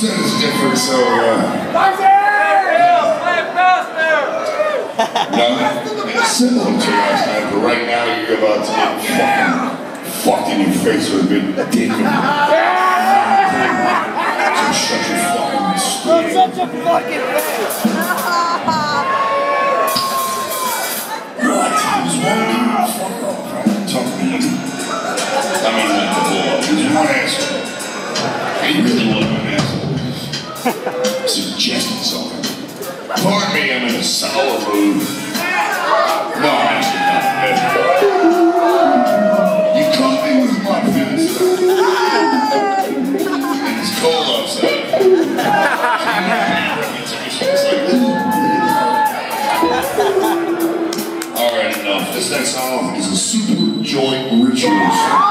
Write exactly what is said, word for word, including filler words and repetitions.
said it's different, so, uh... No, I said hello to you last night, but right now you're about to get fucking fucked in your face with a big dick. So shut your fucking stupid. Such a fucking face. What? There's one dude, fuck off, right? Talk to me. I mean, like the whole, there's one asshole. He really wasn't an asshole. Suggesting something. Pardon me, I'm in a sour mood. No, I'm actually not. You caught me with my fist. And it's cold outside. Alright, enough. This next song is a super joint ritual song.